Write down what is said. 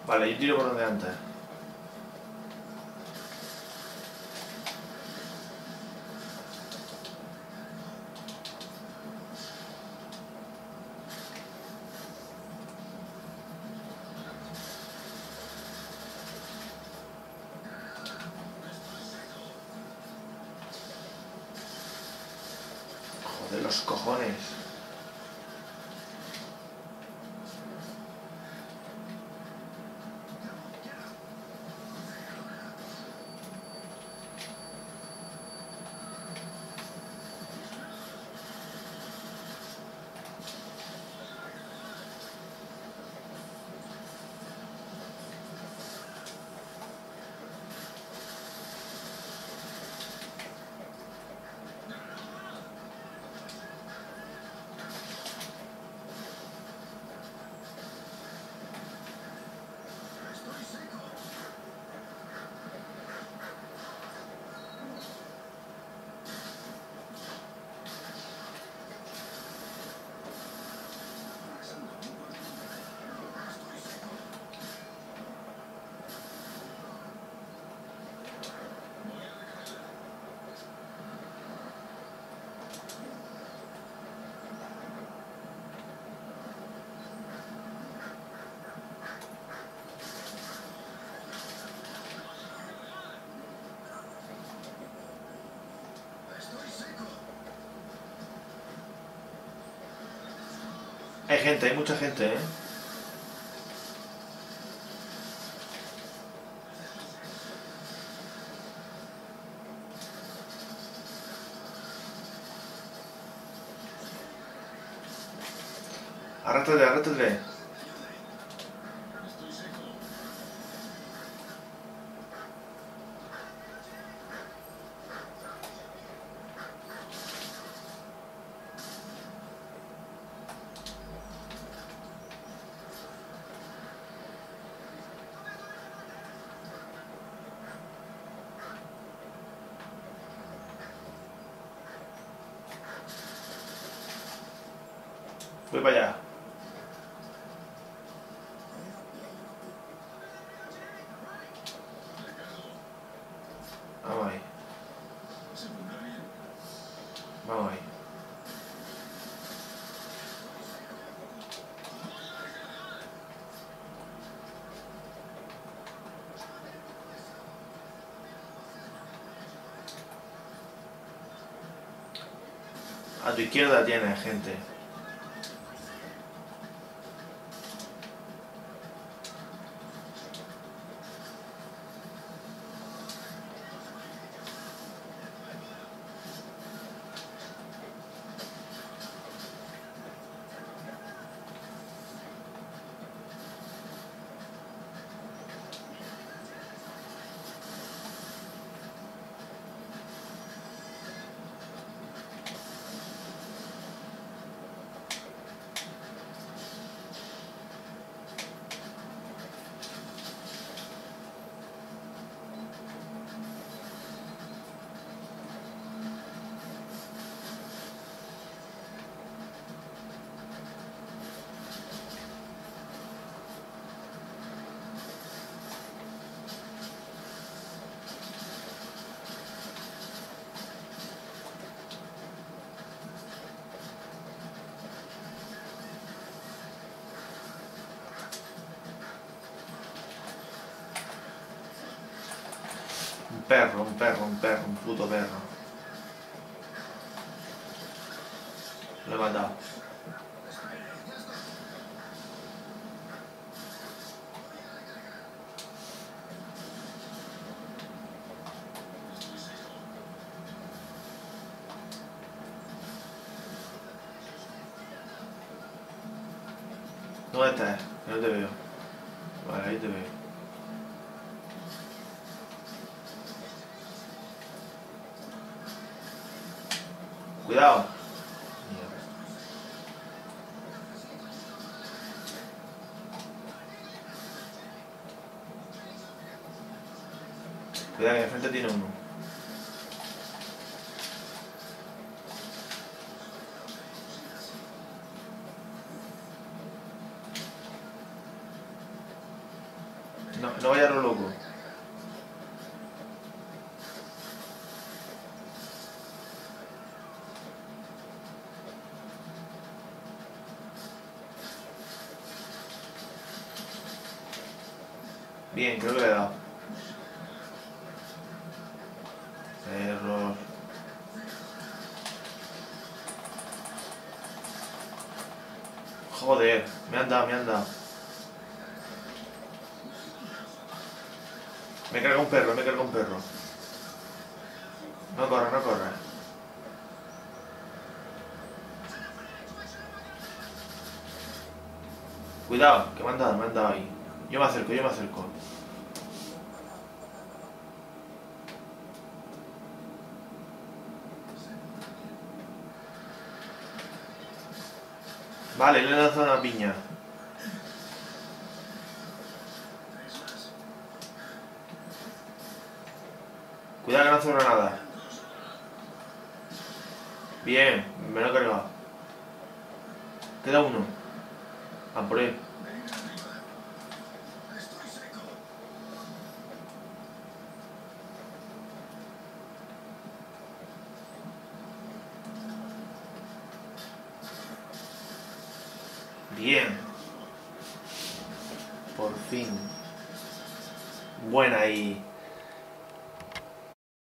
Vale, yo tiro por donde antes. Joder, los cojones. Hay gente, hay mucha gente, ¿eh? Arrástrate, arrástrate. Voy para allá. Vamos ahí. Vamos ahí. A tu izquierda tienes gente. Un perro, un perro, un perro, un puto perro. Lo he matado. ¿Dónde estás? Que no te veo. Vale, ahí te veo. Cuidado. Mierda. Cuidado que enfrente tiene uno. no vaya a lo loco. Bien, creo que le he dado. Error. Joder, me han dado, me han dado. Me carga un perro, me carga un perro. No corre, no corre. Cuidado, que me han dado ahí. Yo me acerco, yo me acerco. Vale, le he lanzado una piña. Cuidado que no hace granada. Bien, me lo he cargado. Queda uno. A por él. Bien. Por fin. Buena ahí.